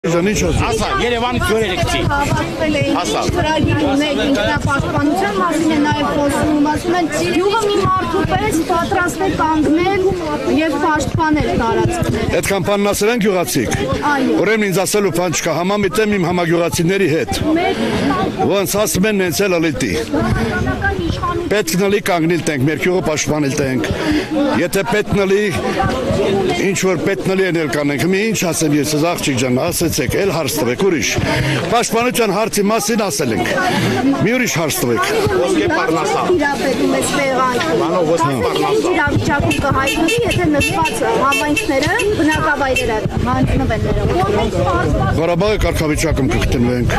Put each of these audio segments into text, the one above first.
Ասա, Երևանի ծյոր էլեկտրիկ։ Ասա։ Ինքնապաշտպանության մասին է նաև խոսում, ասում են յուղը մի մարդու պես պատրաստ է կանգնել եւ պաշտպանել տարածքները։ Այդքան բանն ասել են գյուղացիք։ Ուրեմն ինձ ասելու բան չկա, համամիտեմ իմ համագյուղացիների հետ։ Ոնց ասում են նենց էլ ալիտի։ Պետք նլի կանգնել տենք, մեր գյուղը պաշտպանել տենք։ Եթե պետք նլի, ինչ որ պետք նլի են էլ կանենք, մի ինչ ասեմ ես, աղջիկ ջան, ասեցեք, էլ հարց տվեք, ուրիշ։ Պաշտպանության հարցի մասին ասել ենք։ Մի ուրիշ հարց տվեք։ Ոսկե պառնասա։ Իրապետում է սեղանքում։ Իրավիճակում կհայտնվի, եթե նշված համայնքները բնակավայրերը հանձնվեն ներողություն։ Ղարաբաղի կարգավիճակում կգտնվենք։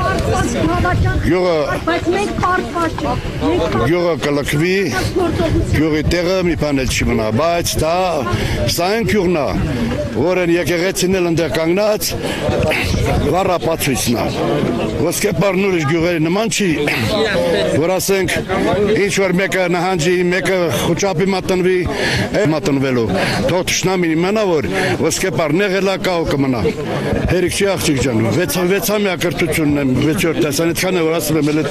Բայց մենք պարտված չենք։ Գյուղը կլքվի, գյուղի տեղը մի բան էլ չի մնա, բայց դա սա են գյուղն է, որն եկեղեցին էլ ընդեղ կանգնած, վառապացույցն է։ Ոսկե պարն ուրիշ գյուղերի նման չի, որ ասենք ինչ որ մեկը նահանջի, մեկը խուճապի մատնվի, մատնվելու, թող թշնամին իմանա, որ ոսկե պարն եղելա կա ու կմնա։ Հերիք չի աղջիկ ջան, 6-ամյա կրթությունն եմ, 6-րդ դասան, այդքան է որ ասում եմ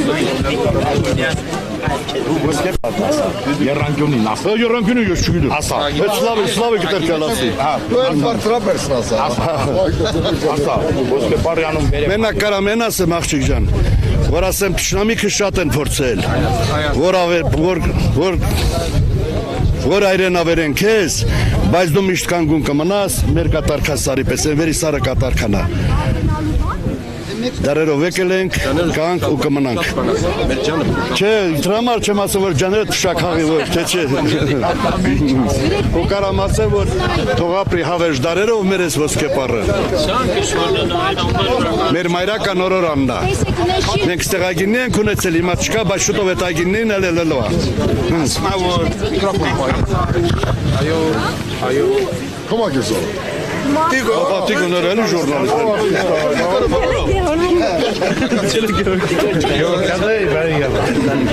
Ոսկե պառնասա։ Երանգյունին ասա։ Երանգյունին ես չգիտեմ։ Ասա։ Սլավը գիտեր կալասի։ Ասա, ոսկե պառյանում վերև։ Մենակ կարամեն ասեմ աղջիկ ջան, որ ասեմ թշնամիքը շատ են փորձել, որ այրենավերեն քեզ, բայց դու միշտ կանգուն կմնաս, մեր կատարքասարի պես, վերի սարը կատարքանա։ Դարերով եկել ենք, կանք ու կմնանք։ Չէ, դրամար չեմ ասում, որ ջաները թշակաղի ոչ, թե չէ։ Ու կարամ ասեմ, որ թող ապրի հավերժ դարերով մեր ես ոսկե պառը։ Մեր մայրակա նորորանն է։ Մենք ստեղ այգինի ենք ունեցել, հիմա չկա, բայց շուտով այդ այգինին էլ ելելու է։ Ասմա որ այո։ Կոմակ ես ով։ Տիգո նորել ժուրնալիստներ։